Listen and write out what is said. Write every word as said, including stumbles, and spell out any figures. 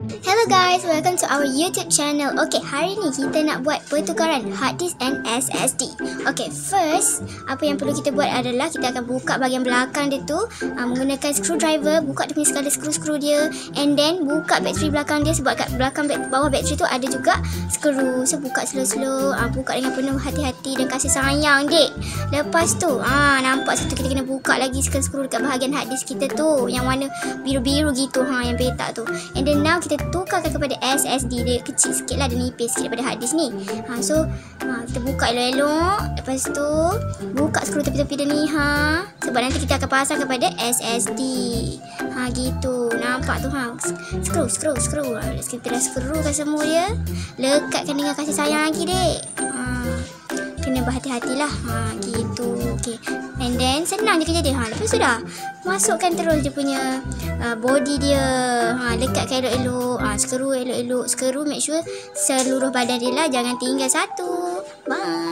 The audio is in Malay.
Hello guys, welcome to our YouTube channel. Okay, hari ni kita nak buat pertukaran hard disk and S S D. Okay, first, apa yang perlu kita buat adalah kita akan buka bahagian belakang dia tu uh, menggunakan screwdriver, buka dia punya segala skru-skru dia, and then buka bateri belakang dia sebab kat belakang bawah bateri tu ada juga skru. So buka slow-slow, uh, buka dengan penuh hati-hati dan kasih sayang, dek. Lepas tu, ah uh, nampak satu kita kena buka lagi skru dekat bahagian hard disk kita tu yang warna biru-biru gitu, ha, yang petak tu. And then now kita tukarkan kepada S S D. Dia kecil sikit lah, dia nipis sikit daripada hard disk ni. Ha, so ha, kita buka elok-elok. Lepas tu buka skru tepi-tepi dia ni, ha, sebab nanti kita akan pasang kepada S S D. Ha, gitu. Nampak tu, ha. Skru, skru, skru. Ha, kita dah skrukan semua dia. Lekatkan dengan kasih sayang lagi, dek. Ha, kena berhati-hatilah. Ha, gitu. Okay. And then senang je kerja dia. Ha, lepas tu dah masukkan terus dia punya uh, body dia. Ha, lekatkan elok-elok. Ha, skru elok-elok. Skru make sure seluruh badan dia lah, jangan tinggal satu. Bye.